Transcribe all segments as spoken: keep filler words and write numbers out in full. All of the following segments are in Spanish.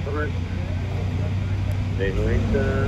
De noventa.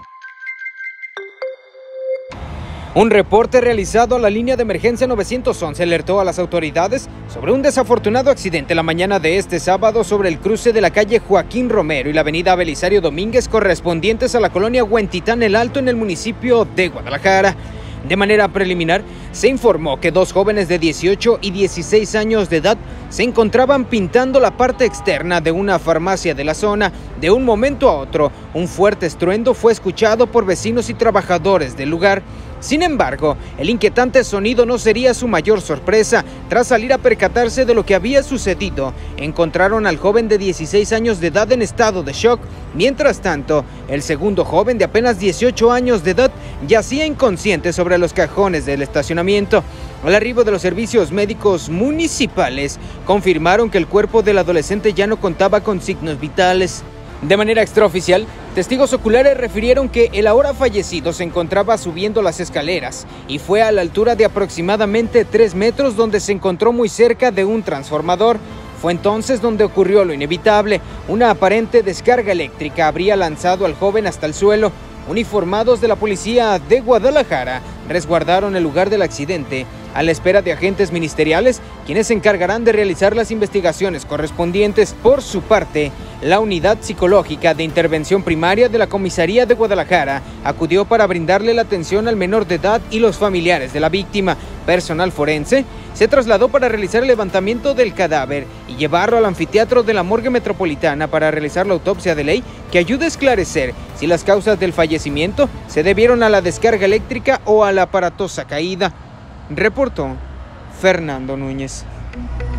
Un reporte realizado a la línea de emergencia nueve once alertó a las autoridades sobre un desafortunado accidente la mañana de este sábado sobre el cruce de la calle Joaquín Romero y la avenida Belisario Domínguez, correspondientes a la colonia Huentitán El Alto en el municipio de Guadalajara. De manera preliminar, se informó que dos jóvenes de dieciocho y dieciséis años de edad se encontraban pintando la parte externa de una farmacia de la zona. De un momento a otro, un fuerte estruendo fue escuchado por vecinos y trabajadores del lugar. Sin embargo, el inquietante sonido no sería su mayor sorpresa. Tras salir a percatarse de lo que había sucedido, encontraron al joven de dieciséis años de edad en estado de shock. Mientras tanto, el segundo joven de apenas dieciocho años de edad yacía inconsciente sobre los cajones del estacionamiento. Al arribo de los servicios médicos municipales, confirmaron que el cuerpo del adolescente ya no contaba con signos vitales. De manera extraoficial, testigos oculares refirieron que el ahora fallecido se encontraba subiendo las escaleras y fue a la altura de aproximadamente tres metros, donde se encontró muy cerca de un transformador. Fue entonces donde ocurrió lo inevitable. Una aparente descarga eléctrica habría lanzado al joven hasta el suelo. Uniformados de la policía de Guadalajara resguardaron el lugar del accidente a la espera de agentes ministeriales, quienes se encargarán de realizar las investigaciones correspondientes. Por su parte, la Unidad Psicológica de Intervención Primaria de la Comisaría de Guadalajara acudió para brindarle la atención al menor de edad y los familiares de la víctima. Personal forense se trasladó para realizar el levantamiento del cadáver y llevarlo al anfiteatro de la Morgue Metropolitana para realizar la autopsia de ley que ayude a esclarecer si las causas del fallecimiento se debieron a la descarga eléctrica o a la aparatosa caída. Reportó Fernando Núñez.